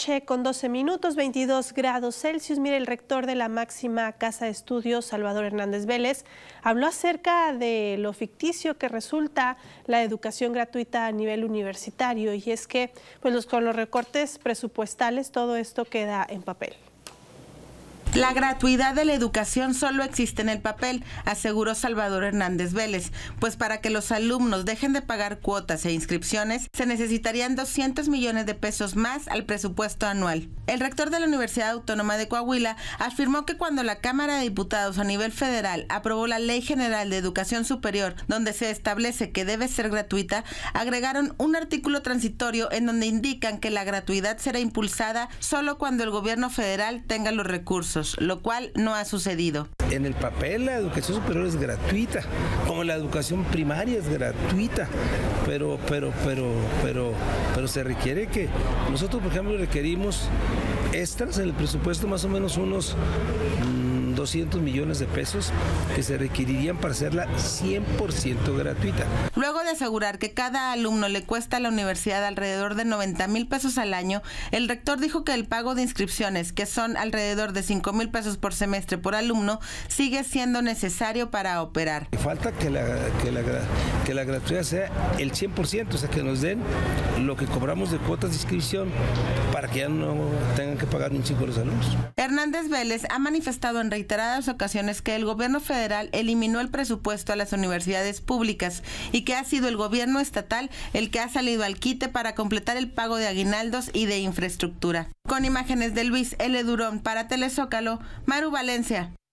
noche con 12 minutos, 22 grados Celsius. Mire, el rector de la máxima casa de estudios, Salvador Hernández Vélez, habló acerca de lo ficticio que resulta la educación gratuita a nivel universitario, y es que con los recortes presupuestales todo esto queda en papel. La gratuidad de la educación solo existe en el papel, aseguró Salvador Hernández Vélez, pues para que los alumnos dejen de pagar cuotas e inscripciones se necesitarían 200 millones de pesos más al presupuesto anual. El rector de la Universidad Autónoma de Coahuila afirmó que cuando la Cámara de Diputados a nivel federal aprobó la Ley General de Educación Superior, donde se establece que debe ser gratuita, agregaron un artículo transitorio en donde indican que la gratuidad será impulsada solo cuando el gobierno federal tenga los recursos, lo cual no ha sucedido. En el papel la educación superior es gratuita, como la educación primaria es gratuita, pero se requiere que nosotros, por ejemplo, requerimos extras en el presupuesto, más o menos unos 200 millones de pesos que se requerirían para hacerla 100% gratuita. Luego de asegurar que cada alumno le cuesta a la universidad alrededor de 90,000 pesos al año, el rector dijo que el pago de inscripciones, que son alrededor de 5,000 pesos por semestre por alumno, sigue siendo necesario para operar. Falta que la gratuidad sea el 100%, o sea, que nos den lo que cobramos de cuotas de inscripción para que ya no tengan que pagar un 5 los alumnos. Hernández Vélez ha manifestado en reiteradas ocasiones que el gobierno federal eliminó el presupuesto a las universidades públicas y que ha sido el gobierno estatal el que ha salido al quite para completar el pago de aguinaldos y de infraestructura. Con imágenes de Luis L. Durón para Telezócalo, Maru Valencia.